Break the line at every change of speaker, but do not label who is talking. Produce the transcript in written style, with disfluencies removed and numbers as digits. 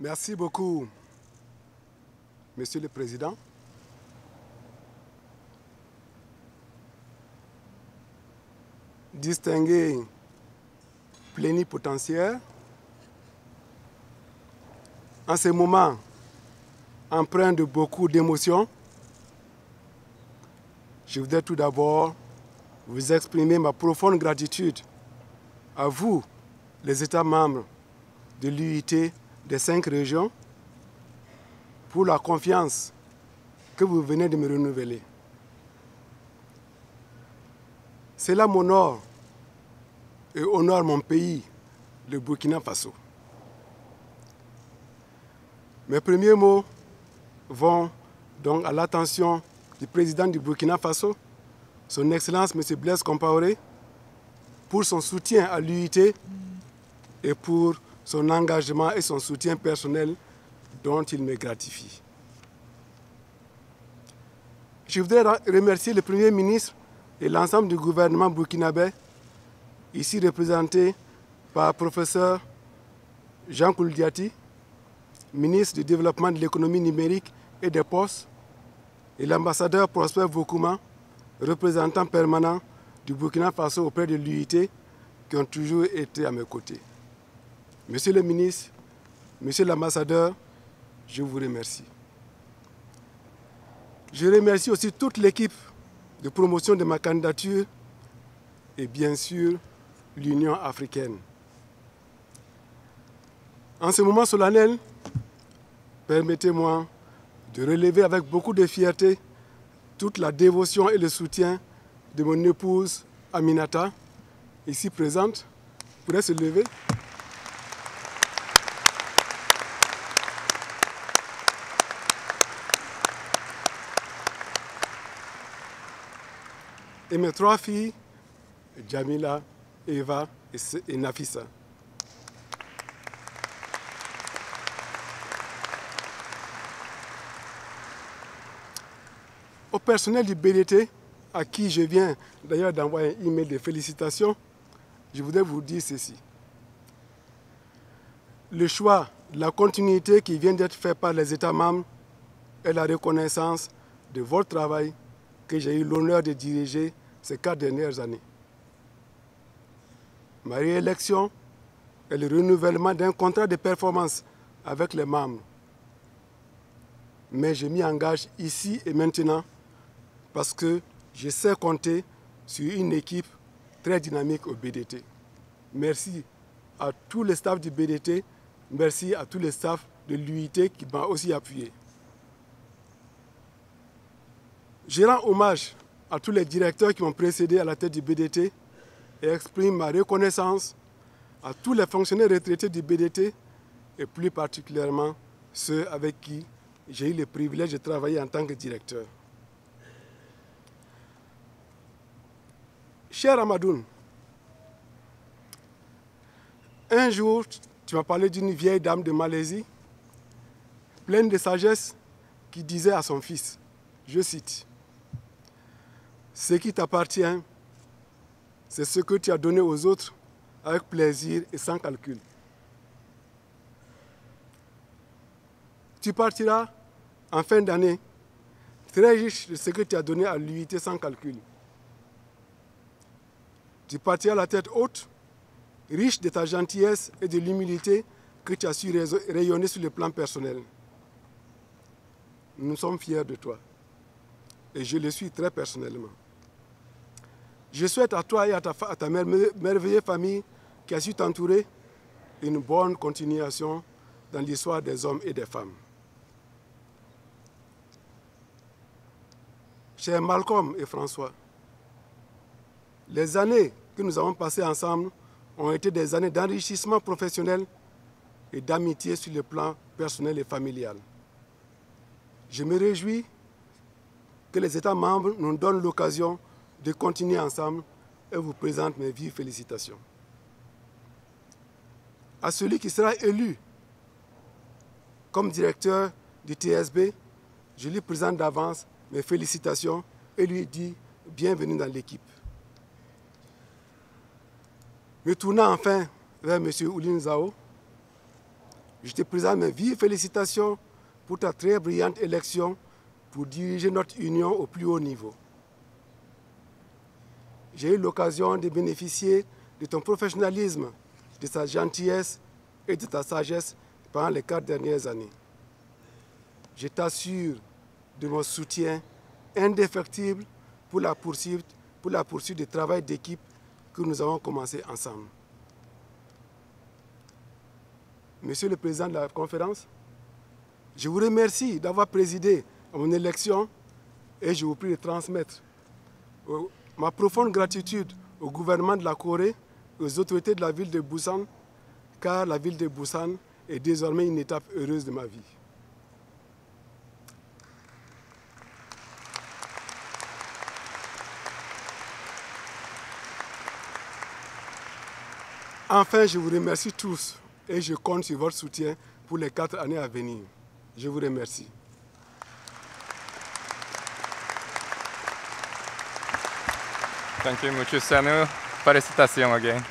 Merci beaucoup, Monsieur le Président. Distingués plénipotentiaires, en ce moment empreint de beaucoup d'émotions, je voudrais tout d'abord vous exprimer ma profonde gratitude à vous, les États membres de l'UIT des 5 régions, pour la confiance que vous venez de me renouveler. Cela m'honore et honore mon pays, le Burkina Faso. Mes premiers mots vont donc à l'attention du président du Burkina Faso, son Excellence M. Blaise Compaoré, pour son soutien à l'UIT et pour son engagement et son soutien personnel dont il me gratifie. Je voudrais remercier le Premier ministre et l'ensemble du gouvernement burkinabé, ici représenté par le professeur Jean Kouldiati, ministre du Développement de l'économie numérique et des postes, et l'ambassadeur Prosper Vokuma, représentant permanent du Burkina Faso auprès de l'UIT, qui ont toujours été à mes côtés. Monsieur le ministre, monsieur l'ambassadeur, je vous remercie. Je remercie aussi toute l'équipe de promotion de ma candidature et bien sûr l'Union africaine. En ce moment solennel, permettez-moi de relever avec beaucoup de fierté toute la dévotion et le soutien de mon épouse Aminata, ici présente. Vous pourrez se lever. Et mes 3 filles, Jamila, Eva et Nafissa. Au personnel du BDT, à qui je viens d'ailleurs d'envoyer un email de félicitations, je voudrais vous dire ceci. Le choix de la continuité qui vient d'être fait par les États membres est la reconnaissance de votre travail que j'ai eu l'honneur de diriger ces 4 dernières années. Ma réélection est le renouvellement d'un contrat de performance avec les membres. Mais je m'y engage ici et maintenant parce que je sais compter sur une équipe très dynamique au BDT. Merci à tous les staffs du BDT, merci à tous les staffs de l'UIT qui m'ont aussi appuyé. Je rends hommage à tous les directeurs qui m'ont précédé à la tête du BDT et exprime ma reconnaissance à tous les fonctionnaires retraités du BDT et plus particulièrement ceux avec qui j'ai eu le privilège de travailler en tant que directeur. Cher Amadoun, un jour, tu m'as parlé d'une vieille dame de Malaisie, pleine de sagesse, qui disait à son fils, je cite, « Ce qui t'appartient, c'est ce que tu as donné aux autres avec plaisir et sans calcul. Tu partiras en fin d'année très riche de ce que tu as donné à l'UIT sans calcul. Tu partiras la tête haute, riche de ta gentillesse et de l'humilité que tu as su rayonner sur le plan personnel. Nous sommes fiers de toi et je le suis très personnellement. Je souhaite à toi et à ta merveilleuse famille qui a su t'entourer une bonne continuation dans l'histoire des hommes et des femmes. Chers Malcolm et François, les années que nous avons passées ensemble ont été des années d'enrichissement professionnel et d'amitié sur le plan personnel et familial. Je me réjouis que les États membres nous donnent l'occasion de continuer ensemble et vous présente mes vives félicitations. À celui qui sera élu comme directeur du TSB, je lui présente d'avance mes félicitations et lui dis bienvenue dans l'équipe. Me tournant enfin vers M. Oulin Zao, Je te présente mes vives félicitations pour ta très brillante élection pour diriger notre union au plus haut niveau. J'ai eu l'occasion de bénéficier de ton professionnalisme, de ta gentillesse et de ta sagesse pendant les 4 dernières années. Je t'assure de mon soutien indéfectible pour la poursuite du travail d'équipe que nous avons commencé ensemble. Monsieur le Président de la conférence, je vous remercie d'avoir présidé à mon élection et je vous prie de transmettre ma profonde gratitude au gouvernement de la Corée et aux autorités de la ville de Busan, car la ville de Busan est désormais une étape heureuse de ma vie. Enfin, je vous remercie tous et je compte sur votre soutien pour les 4 années à venir. Je vous remercie.
Thank you mucho, Sanu. Félicitations again.